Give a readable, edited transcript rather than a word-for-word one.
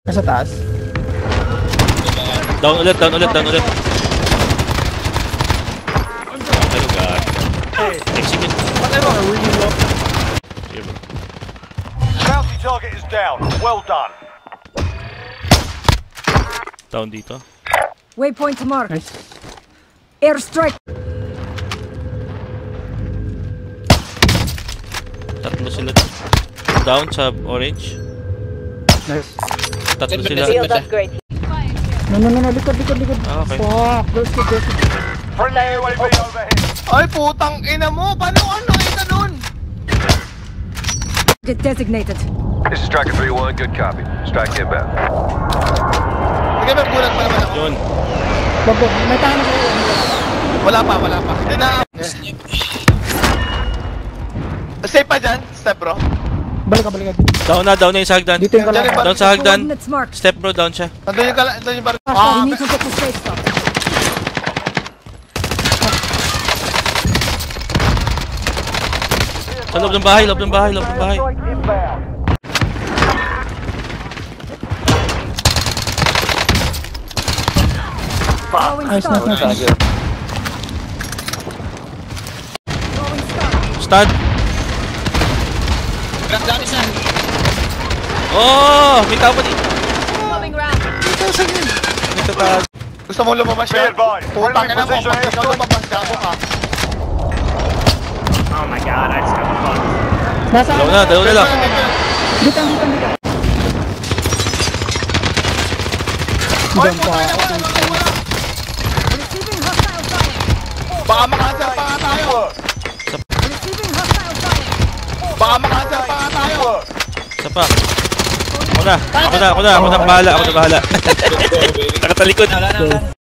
Nasa taas. Down ulit. Hello God. Execute. Bounty target is down. Well done. Down dito. Waypoint marked. Nice. Airstrike. Tatlo sila. Down sa orange. Nice. Tatlo sila. Field upgrade. No, likod. Ah, okay. Fuck, let's go. Friendly UAV overhead. Ay, putang ina mo! Paano ka nakita nun? Get designated. This is Striker 3-1. Good copy. Strike inbound. Sige, may bulag pa naman ako. Yun. Bobo, may tayo na kayo. Wala pa. Hindi na. Safe pa dyan, step bro. Balik ka. Down na yung sa hagdan. Dito yung kala. Down sa hagdan. Coordinates marked. Step bro, down siya. Nandun yung bar. We need to get to safe spot. Sa loob ng bahay. Strike inbound. Throwing Nice. star. Throwing star. Stun. Oh! May tao pa dito. Moving round. May tataas. Gusto mo lumabas Be siya? advised. Putang Friendly ina mo, position pag ikaw airstrike. lumabas, gago ka. Oh my god, I just got fucked. Nasa Dalawa na lang. Dito. Ay, putang ina mo, wala. Receiving hostile fire. Baka makansel pa nga tayo. Receiving hostile fire. Baka makansel pa nga tayo. Isa pa. Ako na. Bahala. Nakatalikod.